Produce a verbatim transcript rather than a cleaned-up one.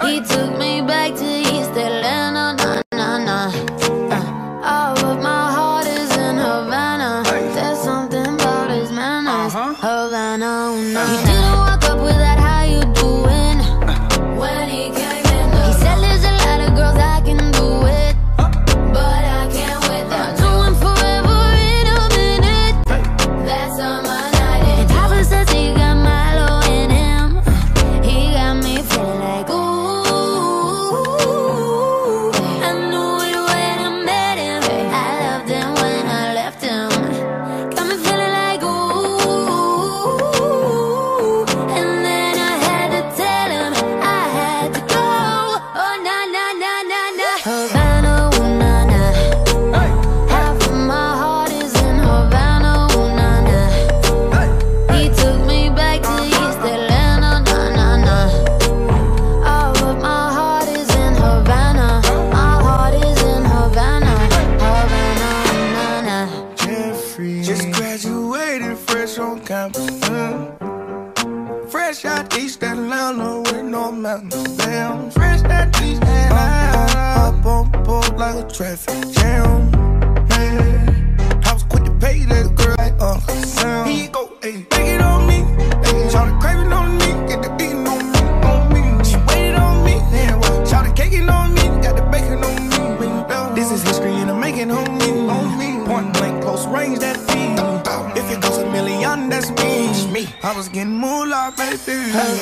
He took me back to East Atlanta, nah, nah, nah. Uh, all of my heart is in Havana. There's something about his manners, Havana, oh, nah. He didn't walk up with that, how you doing? When he came in, he said there's a lot of girls I can do it, but I can't with them. I'll do him forever in a minute. That's on my night. And Papa says he got Milo in him. He got me feeling like ooh. I knew it when I met him. I loved him when I left him. Got me feeling like ooh. And then I had to tell him I had to go. Oh na na na na na. Havana, ooh na na. Half of my heart is in Havana, ooh na na. He took me back to East Atlanta, na na na. All of my heart is in Havana. My heart is in Havana, Havana, na na. Jeffrey just graduated fresh on campus. mm. Fresh out East Atlanta with no mountains. Damn, fresh out East Atlanta. Up on board like a traffic jam. Man, I was quick to pay that girl like Uncle Sam. Here you go, ayy, take it on me. Ayy, shout craving on me, get the beating on me, on me. She waited on me, yeah, well, shout caking on me, got the bacon on me. This is history in the making on me, on me. Point blank, close range, that feed. If it goes a million, that's me. I was getting moolah, baby.